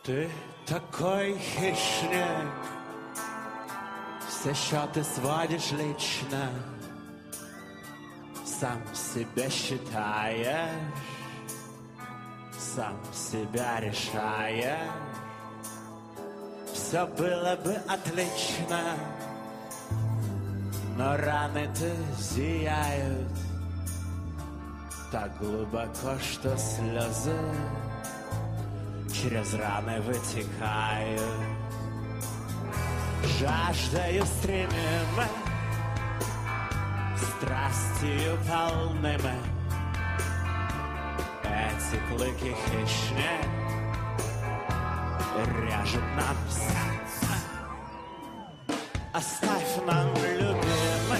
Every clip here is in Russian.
Ты такой хищник, все счеты сводишь лично, сам себя считаешь, сам себя решаешь. Все было бы отлично, но раны-то зияют так глубоко, что слезы через раны вытекают. Жаждою стремимы, страстью полными, эти клыки хищные режут нам сердце. Оставь нам, любимый,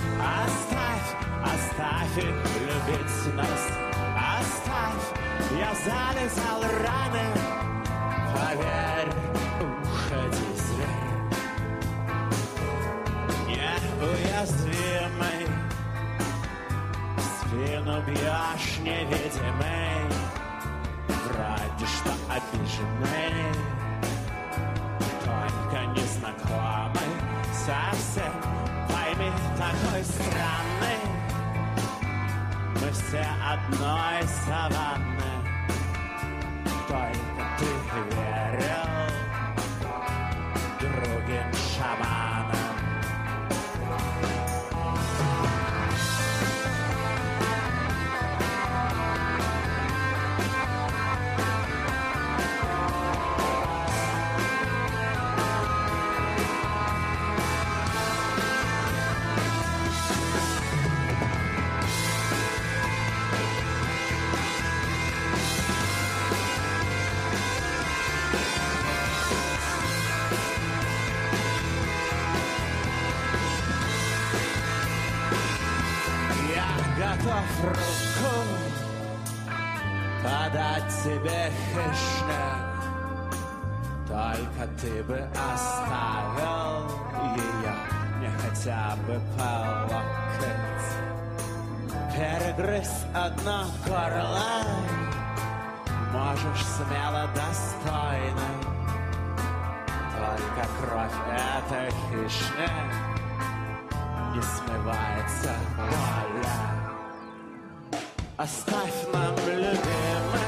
оставь их любить нас. Оставь, я залезал раны, поверь, уходи, зверь. Неуязвимый, спину бьешь невидимый, вроде что обиженный, только незнакомый совсем, пойми, такой странный. Мы все одной саванны, только ты верил другим шаманам. Готов руку подать тебе, хищник, только ты бы оставил ее не хотя бы по локоть. Перегрыз одно горло можешь смело, достойно, только кровь этой хищник не смывается воля. Оставь нам, любимый,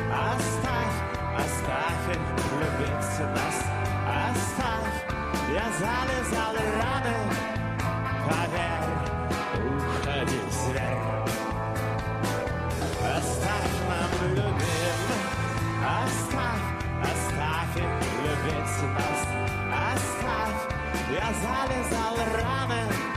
оставь их любить нас. Оставь, я залезал раны, поверь, уходи, зверь. Оставь нам, любимый, оставь их любить нас. Оставь, я залезал раны,